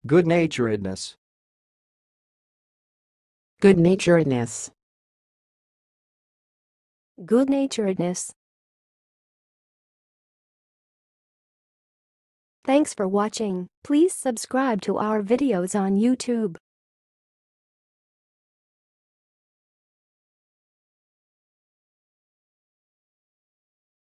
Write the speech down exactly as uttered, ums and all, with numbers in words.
Goodnaturedness. Goodnaturedness. Goodnaturedness. Thanks for watching. Please subscribe to our videos on YouTube.